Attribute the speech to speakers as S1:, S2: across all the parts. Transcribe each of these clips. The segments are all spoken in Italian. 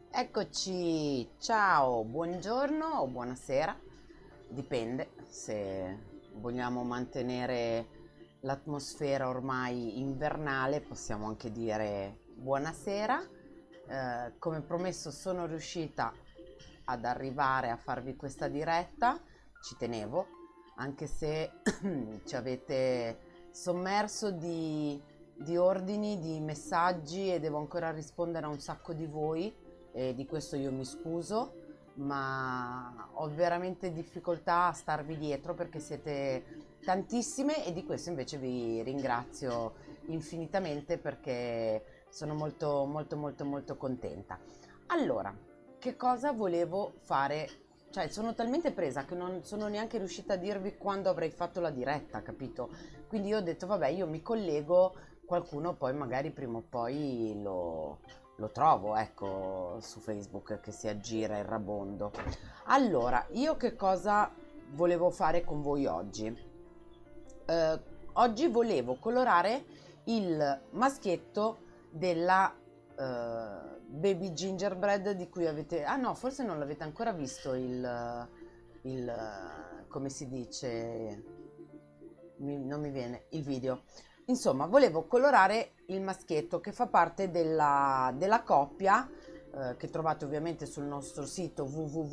S1: Eccoci, ciao, buongiorno o buonasera, dipende se vogliamo mantenere l'atmosfera ormai invernale, possiamo anche dire buonasera. Come promesso sono riuscita ad arrivare a farvi questa diretta, ci tenevo, anche se ci avete sommerso di ordini, di messaggi e devo ancora rispondere a un sacco di voi e di questo io mi scuso, ma ho veramente difficoltà a starvi dietro perché siete tantissime e di questo invece vi ringrazio infinitamente perché sono molto molto molto molto contenta. Allora, che cosa volevo fare? Cioè, sono talmente presa che non sono neanche riuscita a dirvi quando avrei fatto la diretta, capito? Quindi io ho detto, vabbè, io mi collego, qualcuno poi magari prima o poi lo trovo, ecco, su Facebook che si aggira il rabondo. Allora, io che cosa volevo fare con voi oggi? Eh, Oggi volevo colorare il maschietto della Baby Gingerbread di cui avete... Ah no, forse non l'avete ancora visto come si dice, non mi viene il video. Insomma, volevo colorare il maschietto che fa parte della coppia che trovate ovviamente sul nostro sito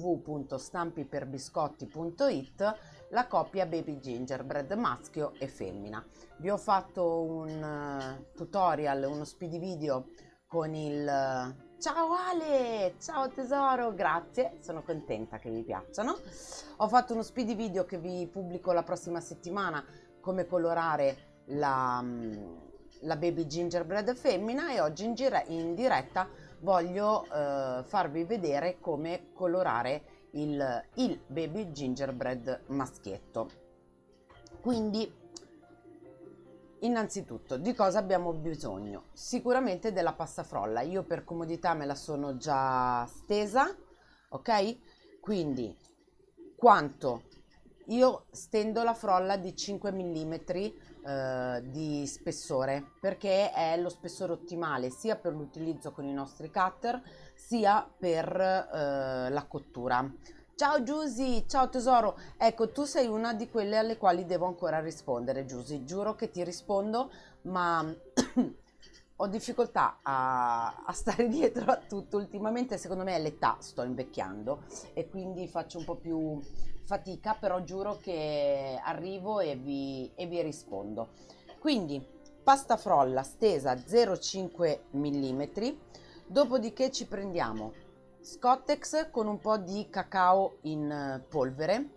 S1: www.stampiperbiscotti.it, la coppia Baby Gingerbread maschio e femmina. Vi ho fatto un tutorial, uno speedy video con il ciao Ale, ciao tesoro, grazie, sono contenta che vi piacciono. Ho fatto uno speedy video che vi pubblico la prossima settimana, come colorare la Baby Gingerbread femmina, e oggi in diretta voglio farvi vedere come colorare il Baby Gingerbread maschietto. Quindi, innanzitutto, di cosa abbiamo bisogno? Sicuramente della pasta frolla. Io per comodità me la sono già stesa, ok? Quindi, quanto? Io stendo la frolla di 5 mm di spessore perché è lo spessore ottimale sia per l'utilizzo con i nostri cutter sia per la cottura. Ciao Giusy, ciao tesoro. Ecco, tu sei una di quelle alle quali devo ancora rispondere, Giusy. Giuro che ti rispondo, ma ho difficoltà a stare dietro a tutto. Ultimamente, secondo me, è l'età, sto invecchiando e quindi faccio un po' più fatica, però giuro che arrivo e vi rispondo. Quindi, pasta frolla stesa 0,5 mm, dopodiché ci prendiamo Scottex con un po' di cacao in polvere,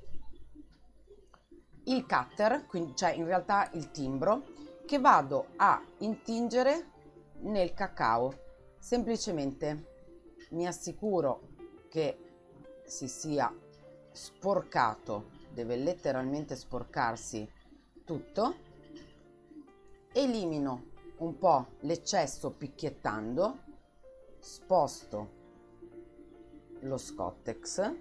S1: il cutter, quindi, cioè in realtà il timbro, che vado a intingere nel cacao. Semplicemente mi assicuro che si sia sporcato, deve letteralmente sporcarsi tutto, elimino un po' l'eccesso picchiettando, sposto lo Scottex,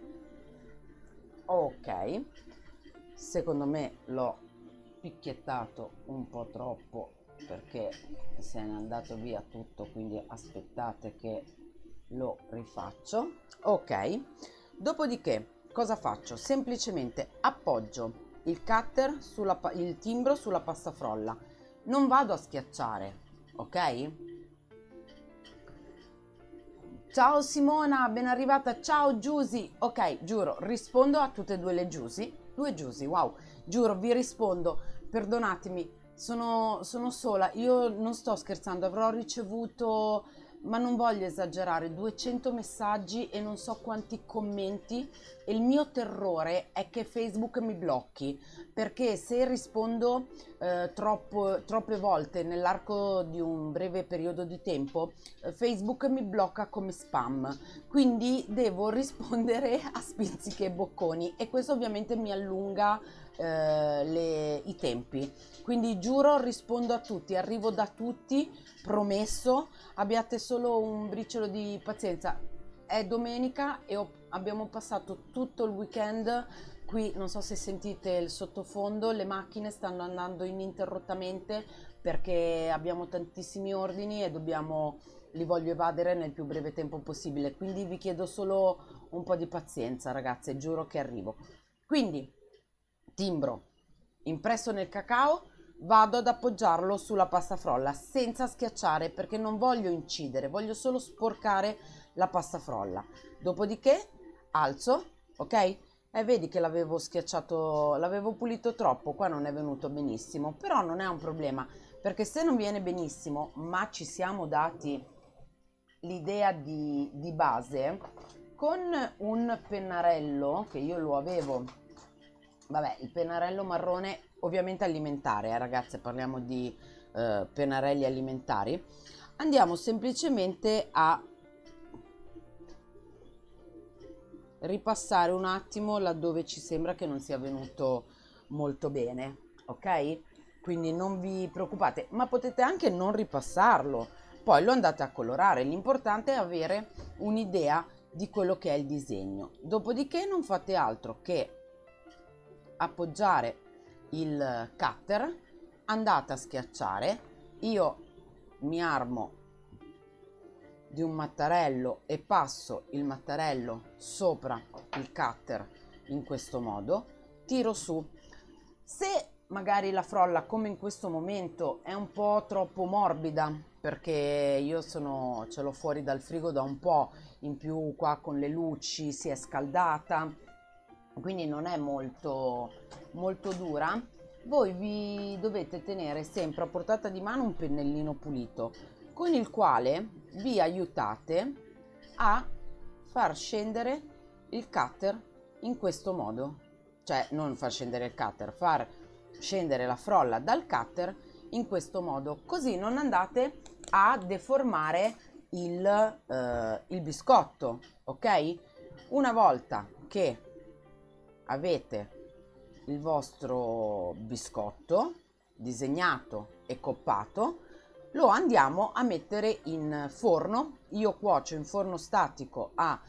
S1: ok, secondo me l'ho picchiettato un po' troppo perché se n'è andato via tutto, quindi aspettate che lo rifaccio, ok. Dopodiché cosa faccio? Semplicemente appoggio il cutter il timbro sulla pasta frolla, non vado a schiacciare, ok? Ciao Simona, ben arrivata. Ciao Giusy. Ok, giuro, rispondo a tutte e due le Giusy. Due Giusy, wow. Giuro, vi rispondo. Perdonatemi, sono sola. Io non sto scherzando, avrò ricevuto, ma non voglio esagerare, 200 messaggi e non so quanti commenti. E il mio terrore è che Facebook mi blocchi, perché se rispondo troppe volte nell'arco di un breve periodo di tempo, Facebook mi blocca come spam, quindi devo rispondere a spizzichi e bocconi e questo ovviamente mi allunga i tempi. Quindi giuro, rispondo a tutti, arrivo da tutti, promesso, abbiate solo un briciolo di pazienza. È domenica e abbiamo passato tutto il weekend qui, non so se sentite il sottofondo, le macchine stanno andando ininterrottamente perché abbiamo tantissimi ordini e dobbiamo li voglio evadere nel più breve tempo possibile, quindi vi chiedo solo un po' di pazienza, ragazze, giuro che arrivo. Quindi, timbro impresso nel cacao, vado ad appoggiarlo sulla pasta frolla senza schiacciare perché non voglio incidere, voglio solo sporcare la pasta frolla. Dopodiché alzo, ok? E vedi che l'avevo schiacciato, l'avevo pulito troppo, qua non è venuto benissimo, però non è un problema, perché se non viene benissimo, ma ci siamo dati l'idea di base, con un pennarello, che io lo avevo, vabbè, il pennarello marrone, ovviamente alimentare, ragazze, parliamo di pennarelli alimentari, andiamo semplicemente a ripassare un attimo laddove ci sembra che non sia venuto molto bene, ok? Quindi non vi preoccupate, ma potete anche non ripassarlo, poi lo andate a colorare, l'importante è avere un'idea di quello che è il disegno. Dopodiché non fate altro che appoggiare il cutter, andate a schiacciare, io mi armo di un mattarello e passo il mattarello sopra il cutter in questo modo, tiro su. Se magari la frolla, come in questo momento, è un po' troppo morbida, perché io ce l'ho fuori dal frigo da un po', in più qua con le luci si è scaldata, quindi non è molto dura, voi vi dovete tenere sempre a portata di mano un pennellino pulito con il quale vi aiutate a far scendere il cutter in questo modo, cioè non far scendere il cutter, far scendere la frolla dal cutter in questo modo, così non andate a deformare il biscotto, ok? Una volta che avete il vostro biscotto disegnato e coppato, lo andiamo a mettere in forno. Io cuocio in forno statico a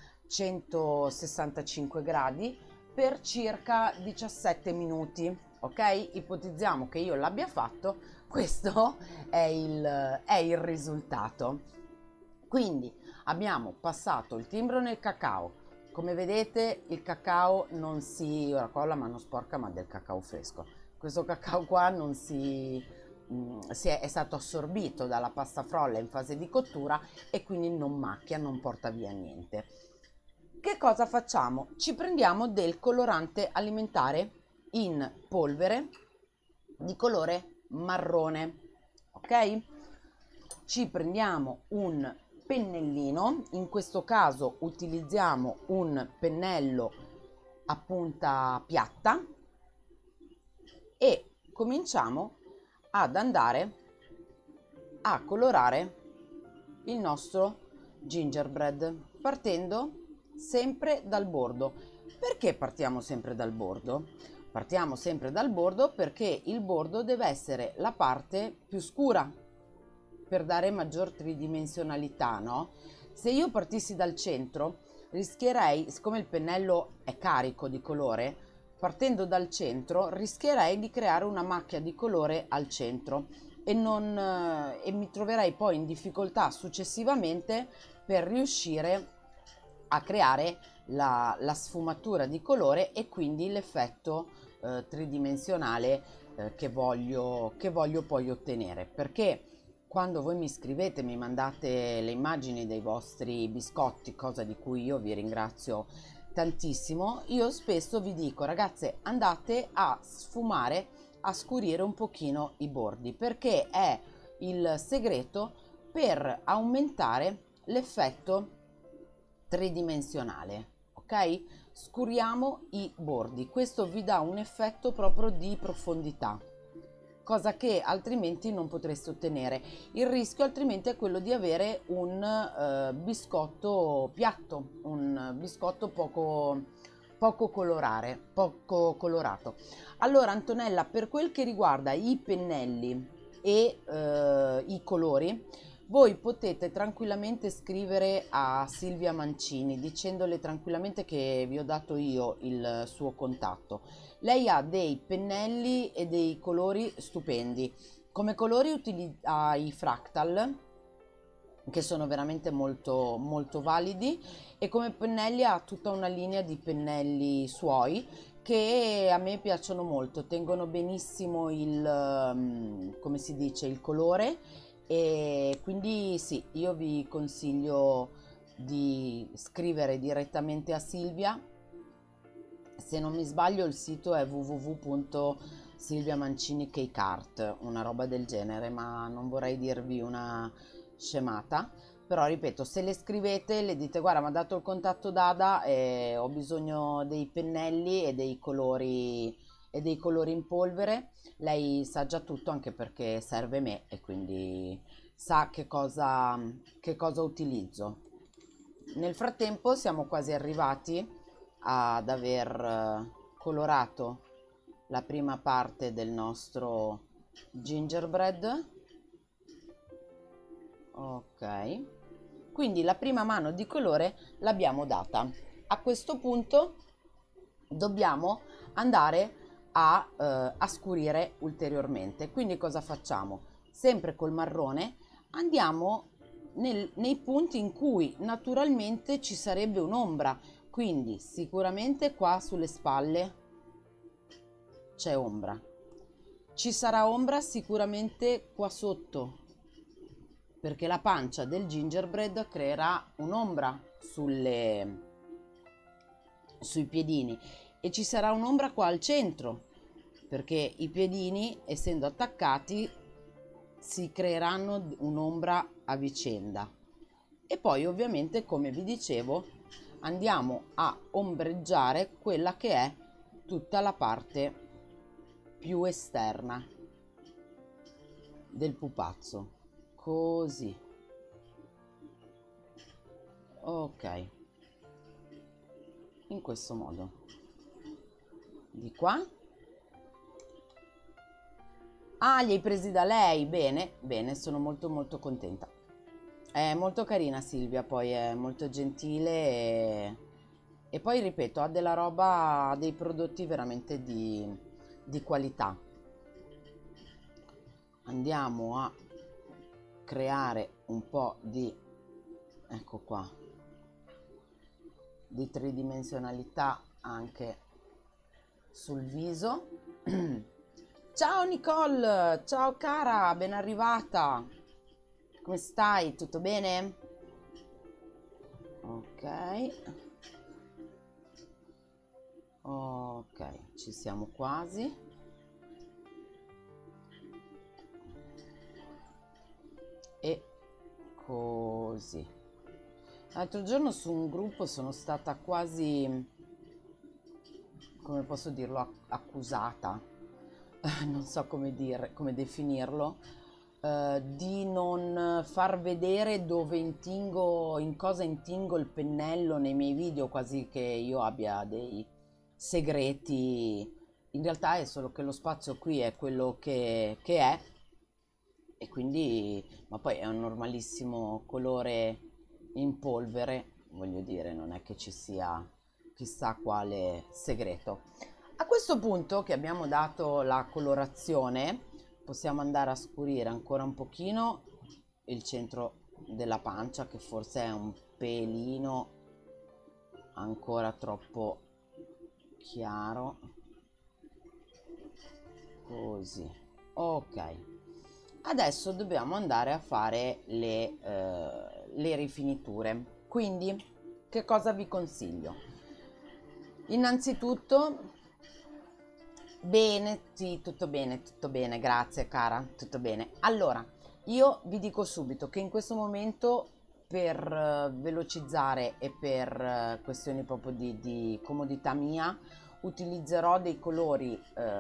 S1: 165 gradi per circa 17 minuti, ok? Ipotizziamo che io l'abbia fatto, questo è il risultato. Quindi abbiamo passato il timbro nel cacao. Come vedete il cacao non si, ora qua ho la mano sporca, ma del cacao fresco, questo cacao qua non è stato assorbito dalla pasta frolla in fase di cottura e quindi non macchia, non porta via niente. Che cosa facciamo? Ci prendiamo del colorante alimentare in polvere di colore marrone, ok? Ci prendiamo un pennellino, in questo caso utilizziamo un pennello a punta piatta e cominciamo ad andare a colorare il nostro gingerbread partendo sempre dal bordo. Perché partiamo sempre dal bordo? Partiamo sempre dal bordo perché il bordo deve essere la parte più scura per dare maggior tridimensionalità, no? Se io partissi dal centro rischierei, siccome il pennello è carico di colore, partendo dal centro rischierei di creare una macchia di colore al centro e mi troverei poi in difficoltà successivamente per riuscire a creare la sfumatura di colore e quindi l'effetto tridimensionale che voglio poi ottenere, perché quando voi mi scrivete, mi mandate le immagini dei vostri biscotti, cosa di cui io vi ringrazio tantissimo, io spesso vi dico: ragazze, andate a sfumare, a scurire un pochino i bordi, perché è il segreto per aumentare l'effetto tridimensionale, ok? Scuriamo i bordi, questo vi dà un effetto proprio di profondità, cosa che altrimenti non potreste ottenere. Il rischio altrimenti è quello di avere un biscotto piatto, un biscotto poco colorato. Allora Antonella, per quel che riguarda i pennelli e i colori, voi potete tranquillamente scrivere a Silvia Mancini dicendole tranquillamente che vi ho dato io il suo contatto. Lei ha dei pennelli e dei colori stupendi. Come colori ha i Fractal, che sono veramente molto molto validi, e come pennelli ha tutta una linea di pennelli suoi che a me piacciono molto, tengono benissimo il, come si dice, il colore, e quindi sì, io vi consiglio di scrivere direttamente a Silvia. Se non mi sbaglio il sito è www.silviamancinicakart, una roba del genere, ma non vorrei dirvi una scemata. Però ripeto, se le scrivete, le dite guarda, mi ha dato il contatto Dada e ho bisogno dei pennelli e dei colori in polvere, lei sa già tutto, anche perché serve me e quindi sa che cosa utilizzo. Nel frattempo siamo quasi arrivati ad aver colorato la prima parte del nostro gingerbread. Ok, quindi la prima mano di colore l'abbiamo data. A questo punto dobbiamo andare a scurire ulteriormente. Quindi cosa facciamo? Sempre col marrone andiamo nei punti in cui naturalmente ci sarebbe un'ombra, quindi sicuramente qua sulle spalle c'è ombra, ci sarà ombra sicuramente qua sotto, perché la pancia del gingerbread creerà un'ombra sui piedini, e ci sarà un'ombra qua al centro, perché i piedini, essendo attaccati, si creeranno un'ombra a vicenda. E poi ovviamente, come vi dicevo, andiamo a ombreggiare quella che è tutta la parte più esterna del pupazzo, così. Ok, in questo modo. Di qua. Ah, li hai presi da lei? Bene, bene, sono molto molto contenta. È molto carina Silvia, poi è molto gentile, e poi ripeto, ha della roba, ha dei prodotti veramente di qualità. Andiamo a creare un po' di, ecco qua, di tridimensionalità anche sul viso. Ciao Nicole, ciao cara, ben arrivata. Come stai? Tutto bene? Ok. Ok, ci siamo quasi. E così. L'altro giorno su un gruppo sono stata quasi, come posso dirlo, accusata, non so come dire, come definirlo, di non far vedere dove intingo, in cosa intingo il pennello nei miei video, quasi che io abbia dei segreti. In realtà è solo che lo spazio qui è quello che è, e quindi, ma poi è un normalissimo colore in polvere, voglio dire, non è che ci sia chissà quale segreto. A questo punto che abbiamo dato la colorazione, possiamo andare a scurire ancora un pochino il centro della pancia, che forse è un pelino ancora troppo chiaro, così. Ok, adesso dobbiamo andare a fare le rifiniture. Quindi che cosa vi consiglio? Innanzitutto, bene, sì, tutto bene, grazie cara, tutto bene. Allora, io vi dico subito che in questo momento, per velocizzare e per questioni proprio di comodità mia, utilizzerò dei colori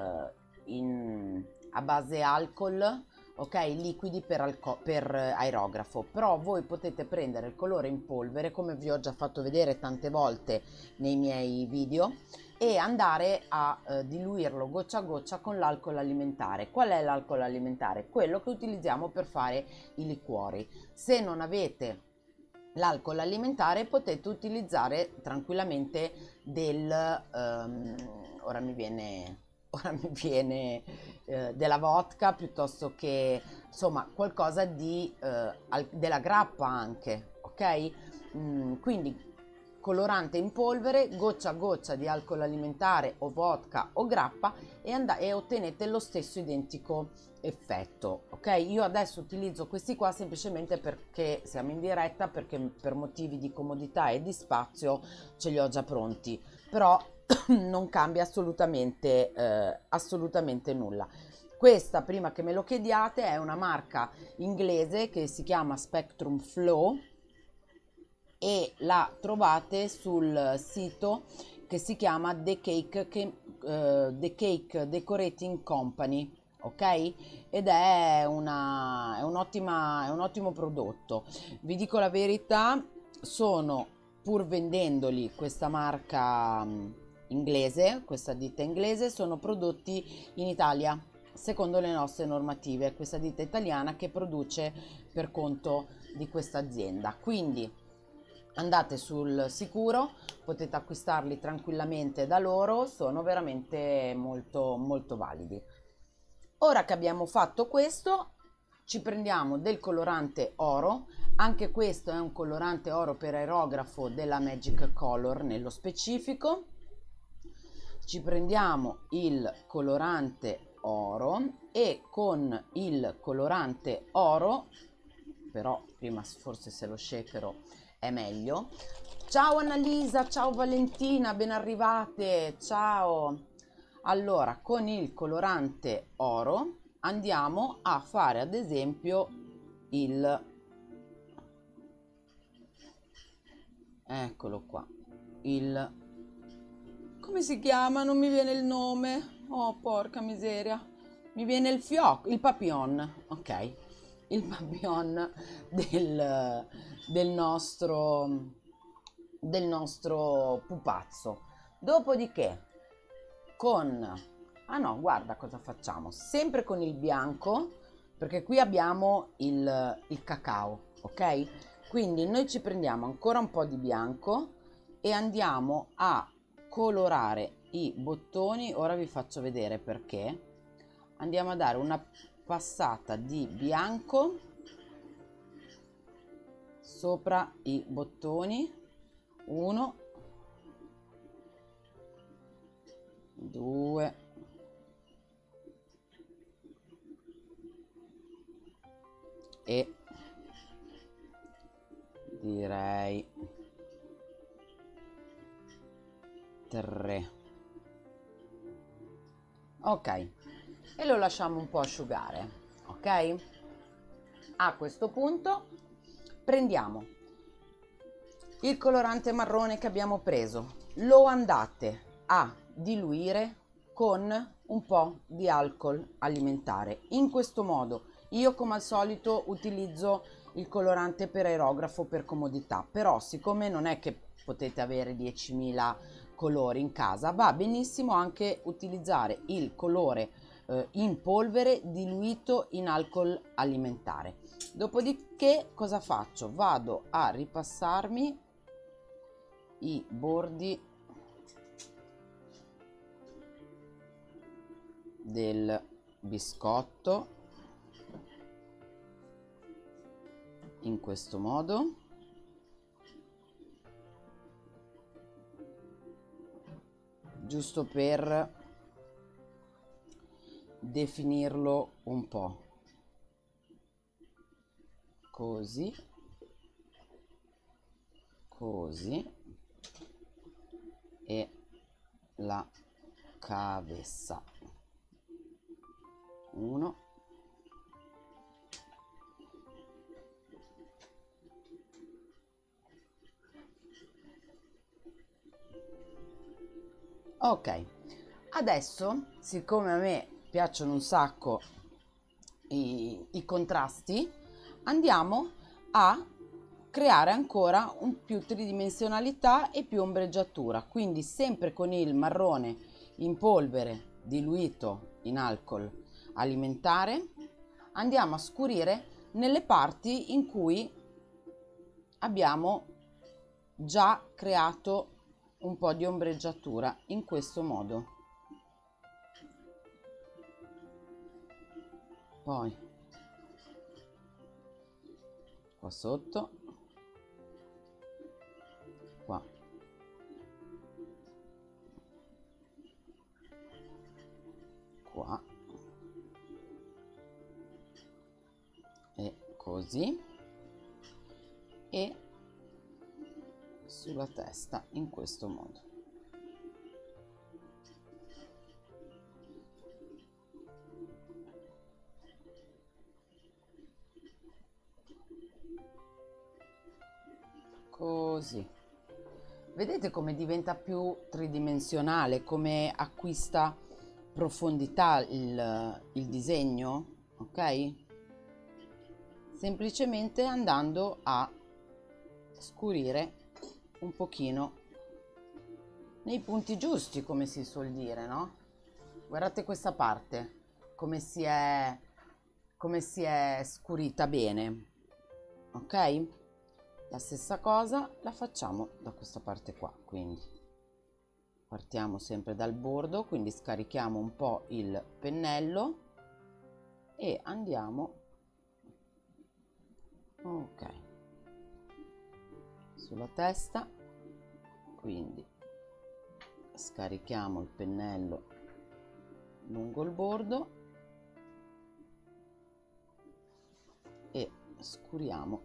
S1: a base alcol, ok, liquidi per aerografo. Però voi potete prendere il colore in polvere, come vi ho già fatto vedere tante volte nei miei video, e andare a diluirlo goccia a goccia con l'alcol alimentare. Qual è l'alcol alimentare? Quello che utilizziamo per fare i liquori. Se non avete l'alcol alimentare, potete utilizzare tranquillamente ora mi viene della vodka, piuttosto che insomma qualcosa di della grappa anche, ok? Quindi colorante in polvere, goccia a goccia di alcol alimentare o vodka o grappa e ottenete lo stesso identico effetto, ok? Io adesso utilizzo questi qua semplicemente perché siamo in diretta, perché per motivi di comodità e di spazio ce li ho già pronti, però non cambia assolutamente, assolutamente nulla. Questa, prima che me lo chiediate, è una marca inglese che si chiama Spectrum Flow e la trovate sul sito che si chiama The Cake Decorating Company, ok? Ed è un ottimo prodotto. Vi dico la verità, sono, pur vendendoli questa marca inglese, questa ditta inglese, sono prodotti in Italia secondo le nostre normative, questa ditta italiana che produce per conto di questa azienda. Quindi andate sul sicuro, potete acquistarli tranquillamente da loro, sono veramente molto validi. Ora che abbiamo fatto questo, ci prendiamo del colorante oro. Anche questo è un colorante oro per aerografo della Magic Color nello specifico. Ci prendiamo il colorante oro e con il colorante oro, però prima forse se lo shakero è meglio. Ciao Annalisa, ciao Valentina, ben arrivate, ciao. Allora, con il colorante oro andiamo a fare ad esempio eccolo qua, come si chiama? Non mi viene il nome. Oh, porca miseria. Mi viene il fiocco, il papillon, ok. Il papillon del nostro pupazzo. Dopodiché ah no, guarda cosa facciamo. Sempre con il bianco, perché qui abbiamo il cacao, ok? Quindi noi ci prendiamo ancora un po' di bianco e andiamo a colorare i bottoni. Ora vi faccio vedere perché. Andiamo a dare una passata di bianco sopra i bottoni. 1, 2, e direi 3. Ok, e lo lasciamo un po' asciugare, ok? A questo punto prendiamo il colorante marrone che abbiamo preso, lo andate a diluire con un po' di alcol alimentare. In questo modo io come al solito utilizzo il colorante per aerografo per comodità, però siccome non è che potete avere 10.000 colori in casa, va benissimo anche utilizzare il colore in polvere diluito in alcol alimentare. Dopodiché cosa faccio? Vado a ripassarmi i bordi del biscotto in questo modo, giusto per definirlo un po', così, così, e la cabeza. 1, ok. Adesso, siccome a me piacciono un sacco i contrasti, andiamo a creare ancora più tridimensionalità e più ombreggiatura, quindi sempre con il marrone in polvere diluito in alcol alimentare andiamo a scurire nelle parti in cui abbiamo già creato un po' di ombreggiatura in questo modo. Poi qua sotto, qua, qua e così, e sulla testa in questo modo. Così. Vedete come diventa più tridimensionale, come acquista profondità il disegno, ok? Semplicemente andando a scurire un pochino nei punti giusti, come si suol dire, no? Guardate questa parte, come si è scurita bene, ok? La stessa cosa la facciamo da questa parte qua, quindi partiamo sempre dal bordo, quindi scarichiamo un po' il pennello e andiamo, ok, sulla testa, quindi scarichiamo il pennello lungo il bordo e scuriamo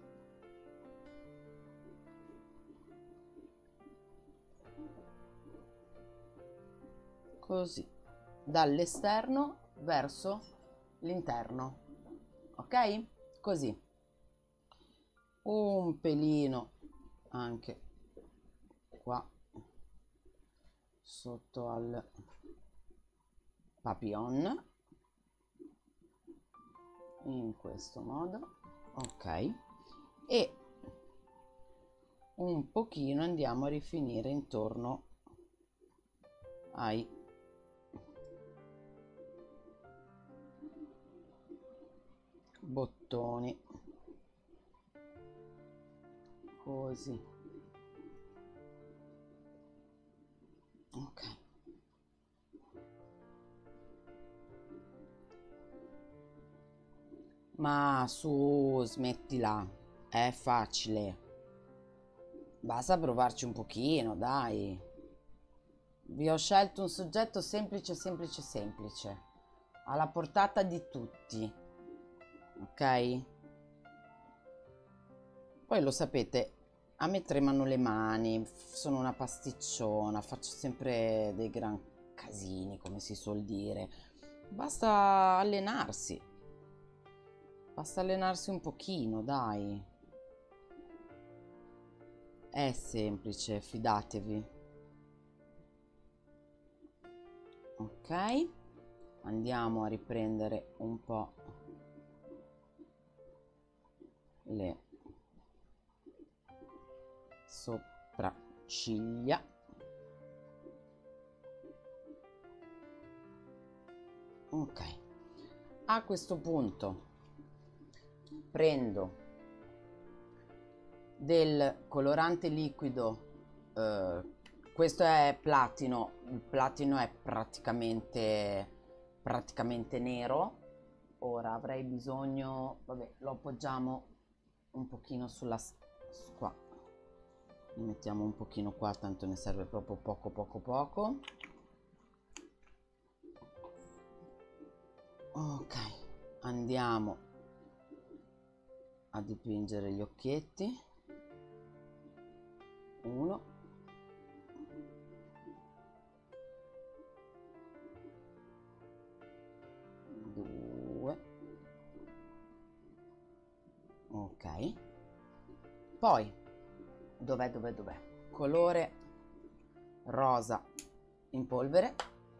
S1: così dall'esterno verso l'interno, ok? Così un pelino anche qua sotto al papillon in questo modo, ok, e un pochino andiamo a rifinire intorno ai bottoni, così, ok. Ma su, smettila, è facile, basta provarci un pochino, dai. Vi ho scelto un soggetto semplice, semplice, semplice, alla portata di tutti, ok? Poi lo sapete, a me tremano le mani, sono una pasticciona, faccio sempre dei gran casini, come si suol dire. Basta allenarsi un pochino, dai. È semplice, fidatevi. Ok, andiamo a riprendere un po' le sopracciglia. Ok, a questo punto prendo del colorante liquido, questo è platino, il platino è praticamente nero. Ora avrei bisogno, vabbè, lo appoggiamo un pochino sulla qua, ne mettiamo un pochino qua, tanto ne serve proprio poco poco poco. Ok, andiamo a dipingere gli occhietti. 1, 2, ok. Poi dov'è? Colore rosa in polvere.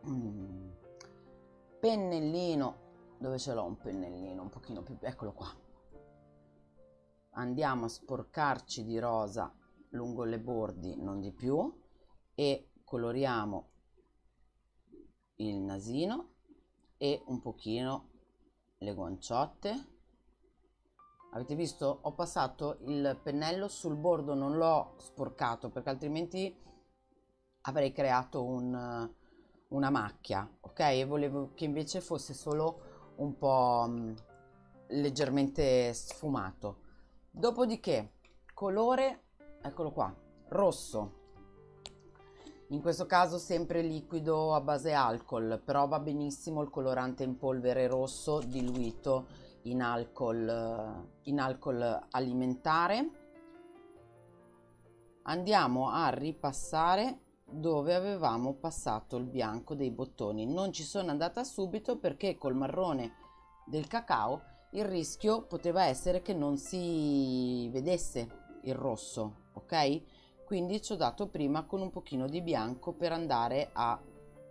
S1: Pennellino, dove ce l'ho un pennellino un pochino più, eccolo qua. Andiamo a sporcarci di rosa lungo le bordi, non di più, e coloriamo il nasino e un pochino le guanciotte. Avete visto? Ho passato il pennello sul bordo, non l'ho sporcato perché altrimenti avrei creato una macchia, ok? E volevo che invece fosse solo un po' leggermente sfumato. Dopodiché, colore, eccolo qua, rosso. In questo caso sempre liquido a base alcol, però va benissimo il colorante in polvere rosso diluito in alcol alimentare. Andiamo a ripassare dove avevamo passato il bianco dei bottoni. Non ci sono andata subito perché col marrone del cacao il rischio poteva essere che non si vedesse il rosso, ok? Quindi ci ho dato prima con un pochino di bianco per andare a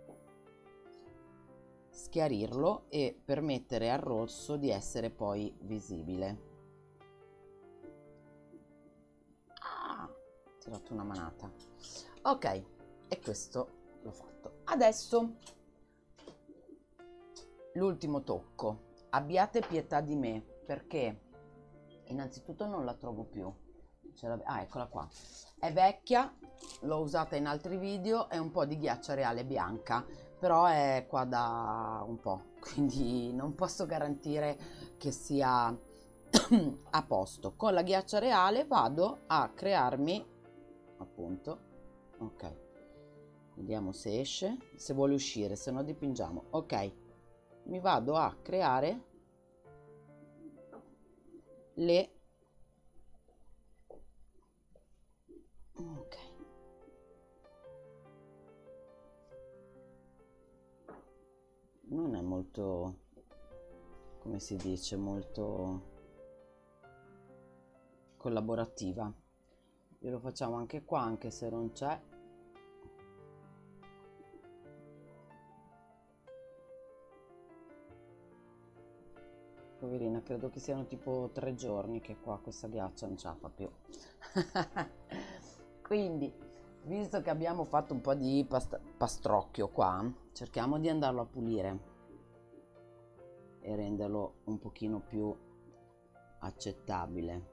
S1: schiarirlo e permettere al rosso di essere poi visibile. Ah, ho tirato una manata. Ok, e questo l'ho fatto. Adesso l'ultimo tocco. Abbiate pietà di me perché innanzitutto non la trovo più. Ah, eccola qua. È vecchia, l'ho usata in altri video, è un po' di ghiaccia reale bianca, però è qua da un po', quindi non posso garantire che sia a posto. Con la ghiaccia reale vado a crearmi, appunto, ok, vediamo se esce, se vuole uscire, se no dipingiamo, ok, mi vado a creare le ok, non è molto, come si dice, molto collaborativa. Glielo facciamo anche qua, anche se non c'è. Poverina, credo che siano tipo 3 giorni che qua questa ghiaccia non ce la fa più. Quindi, visto che abbiamo fatto un po' di pastrocchio qua, cerchiamo di andarlo a pulire e renderlo un pochino più accettabile.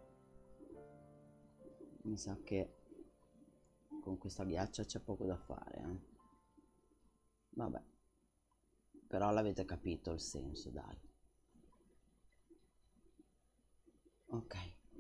S1: Mi sa che con questa ghiaccia c'è poco da fare, eh. Vabbè, però l'avete capito il senso, dai. Ok,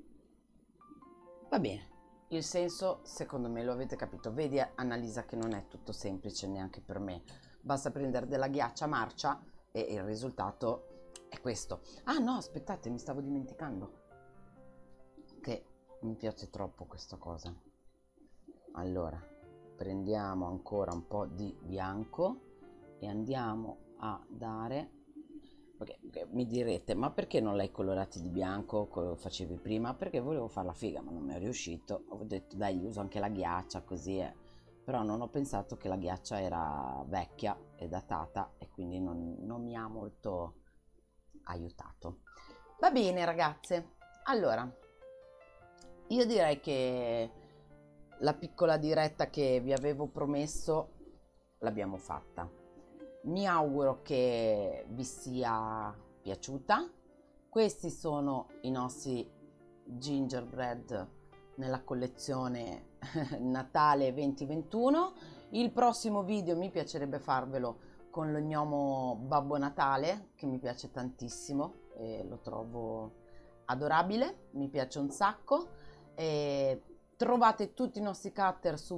S1: va bene, il senso secondo me lo avete capito. Vedi Annalisa che non è tutto semplice neanche per me, basta prendere della ghiaccia marcia e il risultato è questo. Ah no, aspettate, mi stavo dimenticando che mi piace troppo questa cosa. Allora prendiamo ancora un po' di bianco e andiamo a dare, perché mi direte, ma perché non l'hai colorati di bianco come lo facevi prima? Perché volevo fare la figa ma non mi è riuscito, ho detto dai, uso anche la ghiaccia così però non ho pensato che la ghiaccia era vecchia e datata e quindi non mi ha molto aiutato. Va bene ragazze, allora io direi che la piccola diretta che vi avevo promesso l'abbiamo fatta. Mi auguro che vi sia piaciuta. Questi sono i nostri gingerbread nella collezione Natale 2021. Il prossimo video mi piacerebbe farvelo con lo gnomo Babbo Natale, che mi piace tantissimo e lo trovo adorabile, mi piace un sacco. Trovate tutti i nostri cutter su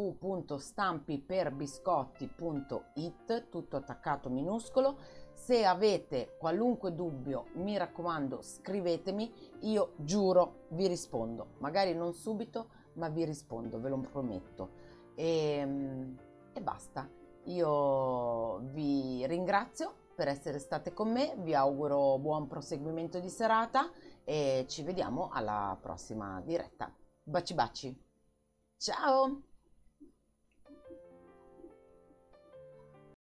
S1: www.stampiperbiscotti.it, tutto attaccato minuscolo. Se avete qualunque dubbio, mi raccomando, scrivetemi, io giuro vi rispondo, magari non subito, ma vi rispondo, ve lo prometto. E basta, io vi ringrazio per essere state con me, vi auguro buon proseguimento di serata e ci vediamo alla prossima diretta. Baci baci. Ciao!